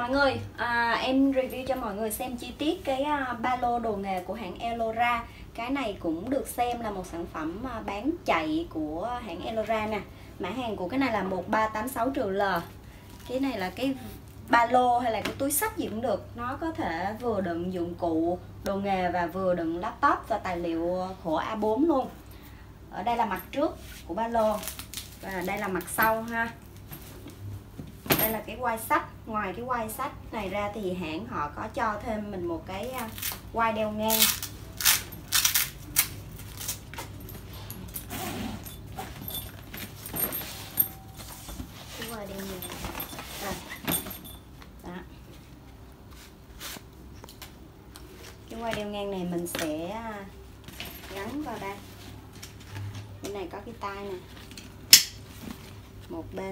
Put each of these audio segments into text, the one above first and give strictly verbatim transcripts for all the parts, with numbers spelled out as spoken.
Mọi người, à, em review cho mọi người xem chi tiết cái uh, ba lô đồ nghề của hãng Elora. Cái này cũng được xem là một sản phẩm uh, bán chạy của hãng Elora nè. Mã hàng của cái này là một ba tám sáu L. Cái này là cái ba lô hay là cái túi xách gì cũng được. Nó có thể vừa đựng dụng cụ đồ nghề và vừa đựng laptop và tài liệu khổ A bốn luôn. Ở đây là mặt trước của ba lô và đây là mặt sau ha. Đây là cái quai xách. Ngoài cái quai xách này ra thì hãng họ có cho thêm mình một cái quai đeo ngang. Cái quai đeo ngang. Rồi. Đó. Cái quai đeo ngang này mình sẽ gắn vào đây. Bên này có cái tay nè. Một bên.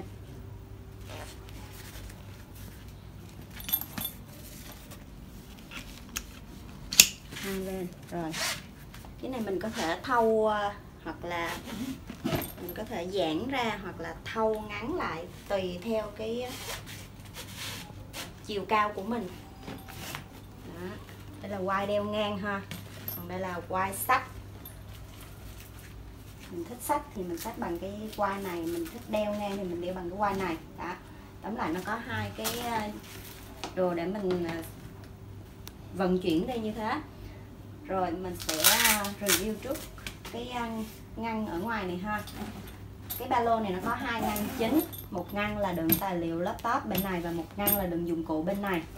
Hai bên. Rồi cái này mình có thể thâu hoặc là mình có thể giãn ra hoặc là thâu ngắn lại tùy theo cái chiều cao của mình. Đó. Đây là quai đeo ngang ha, còn đây là quai xách. Mình thích xách thì mình xách bằng cái quai này, mình thích đeo ngang thì mình đeo bằng cái quai này. Đó. Tóm lại nó có hai cái đồ để mình vận chuyển đây như thế. Rồi mình sẽ review trước cái ngăn ở ngoài này ha. Cái ba lô này nó có hai ngăn chính, một ngăn là đựng tài liệu laptop bên này và một ngăn là đựng dụng cụ bên này.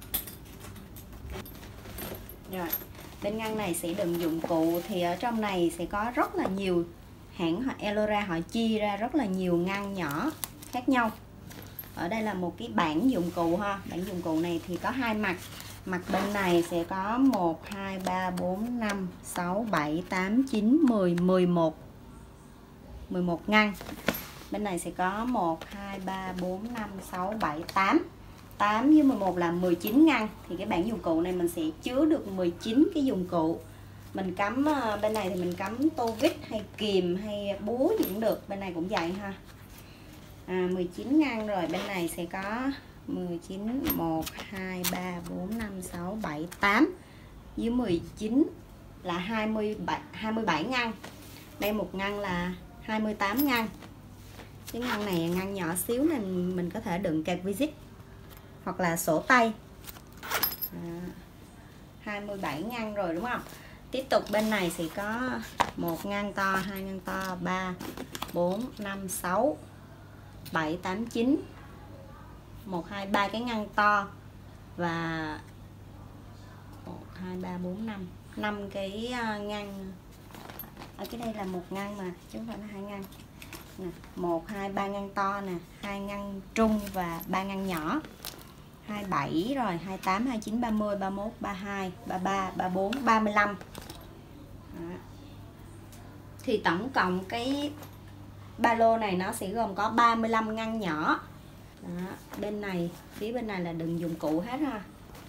Rồi bên ngăn này sẽ đựng dụng cụ, thì ở trong này sẽ có rất là nhiều hãng Elora họ chia ra rất là nhiều ngăn nhỏ khác nhau. Ở đây là một cái bảng dụng cụ ha. Bảng dụng cụ này thì có hai mặt. Mặt bên này sẽ có một, hai, ba, bốn, năm, sáu, bảy, tám, chín, mười, mười một mười một ngăn. Bên này sẽ có một, hai, ba, bốn, năm, sáu, bảy, tám tám với mười một là mười chín ngăn. Thì cái bảng dụng cụ này mình sẽ chứa được mười chín cái dụng cụ. Mình cắm bên này thì mình cắm tô vít hay kìm hay búa gì cũng được. Bên này cũng vậy ha. à, mười chín ngăn. Rồi bên này sẽ có mười chín, một, hai, ba, bốn, năm, sáu, bảy, tám với mười chín là hai mươi bảy, hai mươi bảy ngăn. Đây một ngăn là hai mươi tám ngăn. Cái ngăn này ngăn nhỏ xíu nên mình có thể đựng card visit hoặc là sổ tay. à, hai mươi bảy ngăn rồi đúng không? Tiếp tục bên này sẽ có một ngăn to, hai ngăn to, ba, bốn, năm, sáu, bảy, tám, chín, một, hai, ba cái ngăn to và một, hai, ba, bốn, năm năm cái ngăn. Ở cái đây là một ngăn mà chứ không phải là hai ngăn nè. một, hai, ba ngăn to nè, hai ngăn trung và ba ngăn nhỏ. hai mươi bảy rồi, hai mươi tám, hai mươi chín, ba mươi, ba mươi mốt, ba mươi hai, ba mươi ba, ba mươi bốn, ba mươi lăm. Đó. Thì tổng cộng cái ba lô này nó sẽ gồm có ba mươi lăm ngăn nhỏ. Đó. Bên này, phía bên này là đựng dụng cụ hết ha.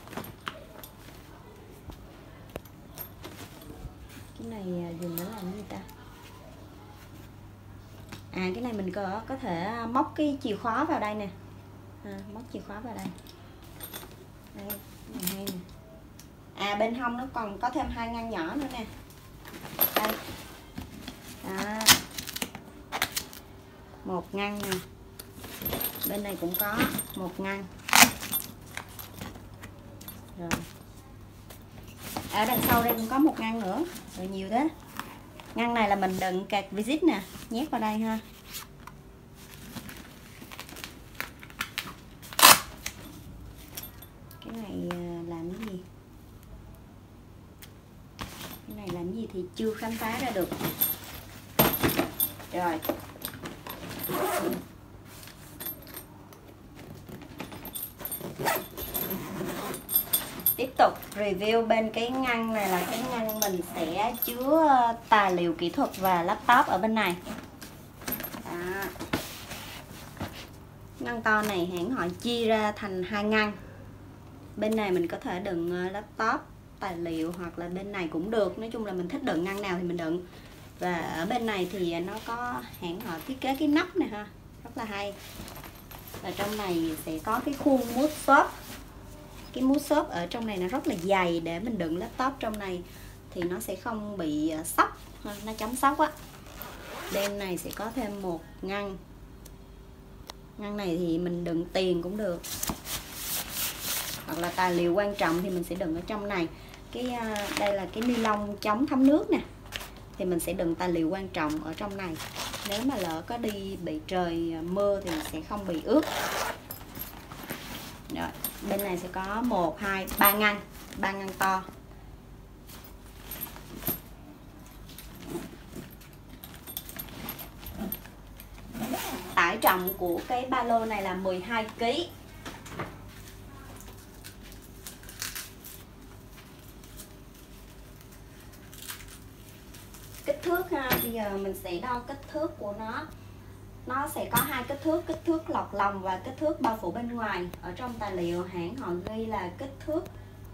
Cái này dùng để làm gì ta? À cái này mình có có thể móc cái chìa khóa vào đây nè. À, móc chìa khóa vào đây. Đây, này hay nè. À bên hông nó còn có thêm hai ngăn nhỏ nữa nè. Đây. Đó. Một ngăn nè. Bên này cũng có một ngăn. Rồi. Ở đằng sau đây cũng có một ngăn nữa. Rồi nhiều thế. Ngăn này là mình đựng card visit nè, nhét vào đây ha. Cái này làm cái gì? Cái này làm cái gì thì chưa khám phá ra được. Rồi. Tiếp tục review bên cái ngăn này là cái ngăn mình sẽ chứa tài liệu kỹ thuật và laptop ở bên này. Đó. Ngăn to này hãng họ chia ra thành hai ngăn. Bên này mình có thể đựng laptop, tài liệu hoặc là bên này cũng được. Nói chung là mình thích đựng ngăn nào thì mình đựng. Và ở bên này thì nó có hãng họ thiết kế cái nắp này ha, rất là hay. Và trong này sẽ có cái khuôn mút xốp cái mút xốp ở trong này nó rất là dày, để mình đựng laptop trong này thì nó sẽ không bị xóc, nó chống xóc á. Bên này sẽ có thêm một ngăn. Ngăn này thì mình đựng tiền cũng được, hoặc là tài liệu quan trọng thì mình sẽ đựng ở trong này. Cái đây là cái ni lông chống thấm nước nè, thì mình sẽ đựng tài liệu quan trọng ở trong này. Nếu mà lỡ có đi bị trời mưa thì sẽ không bị ướt. Rồi, bên này sẽ có một, hai, ba ngăn, ba ngăn to. Tải trọng của cái ba lô này là mười hai ki lô gam. Kích thước ha, bây giờ mình sẽ đo kích thước của nó. Nó sẽ có hai kích thước, kích thước lọt lòng và kích thước bao phủ bên ngoài. Ở trong tài liệu hãng họ ghi là kích thước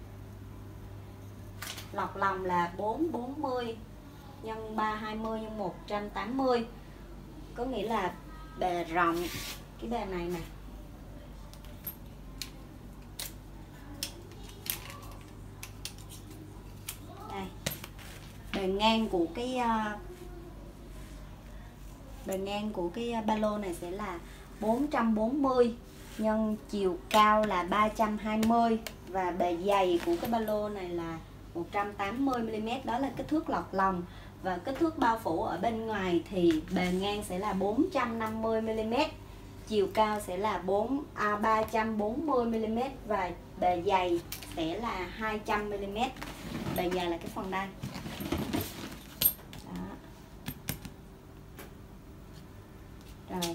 lọt lòng là bốn bốn mươi nhân ba hai mươi nhân một trăm tám mươi. Có nghĩa là bề rộng cái bề này nè. Đây. Bề ngang của cái bề ngang của cái ba lô này sẽ là bốn trăm bốn mươi nhân chiều cao là ba trăm hai mươi, và bề dày của cái ba lô này là một trăm tám mươi mi li mét, đó là kích thước lọt lòng. Và kích thước bao phủ ở bên ngoài thì bề ngang sẽ là bốn trăm năm mươi mi li mét, chiều cao sẽ là ba trăm bốn mươi mi li mét và bề dày sẽ là hai trăm mi li mét. Bề dày là cái phần đây. Đó. Rồi.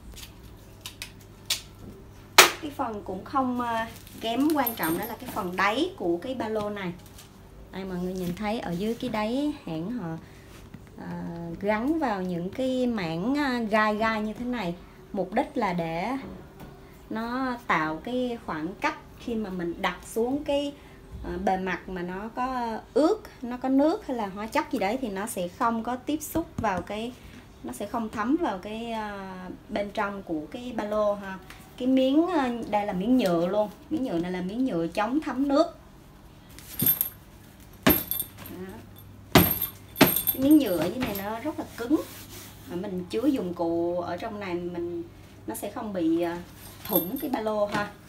Cái phần cũng không kém quan trọng, đó là cái phần đáy của cái ba lô này. Đây, mọi người nhìn thấy ở dưới cái đáy hãng họ à, gắn vào những cái mảng gai gai như thế này, mục đích là để nó tạo cái khoảng cách khi mà mình đặt xuống cái à, bề mặt mà nó có ướt, nó có nước hay là hóa chất gì đấy thì nó sẽ không có tiếp xúc vào cái, nó sẽ không thấm vào cái à, bên trong của cái ba lô ha. Cái miếng đây là miếng nhựa luôn, miếng nhựa này là miếng nhựa chống thấm nước. Cái miếng nhựa ở dưới này nó rất là cứng, mà mình chứa dụng cụ ở trong này mình nó sẽ không bị thủng cái ba lô ha.